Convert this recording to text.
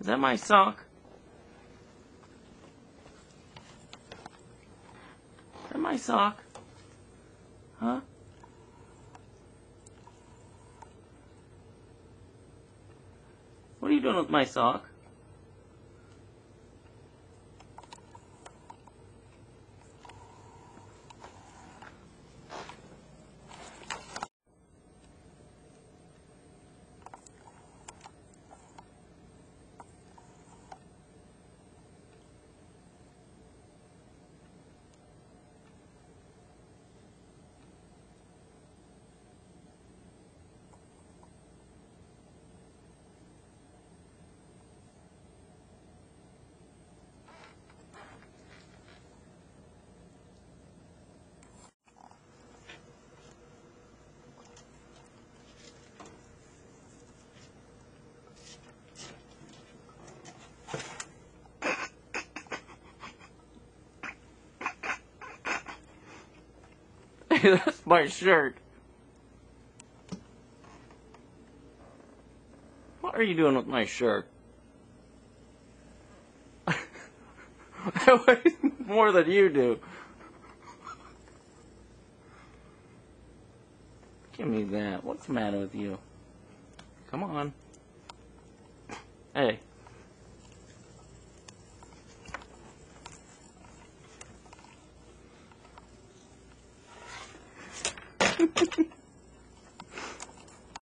that my sock? Is that my sock? Huh? What are you doing with my sock? Hey, that's my shirt. What are you doing with my shirt? I weigh more than you do. Give me that. What's the matter with you? Come on. Hey.